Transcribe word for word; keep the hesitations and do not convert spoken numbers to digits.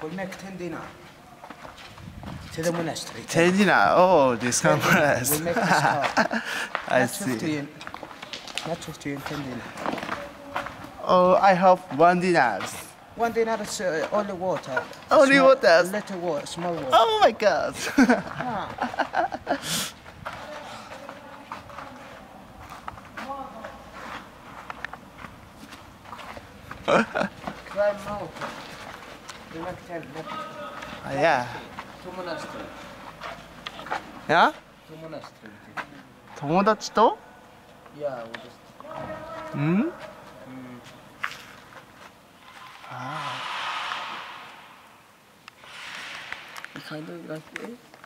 We make ten dinner to the monastery. ten dinner. Oh, this Ten dinner. conference. We make the start. I Not see. fifteen. Not fifteen. Ten dinner. Oh, I have one dinner. One dinner is uh, only water. Only Small- water? Little water, small water. Oh my God. Ah. Climb mountain. We make ten. Ah, yeah. To monastery. Yeah? To monastery. 友達と Yeah, we just. ん Mm. あ Kind of like this.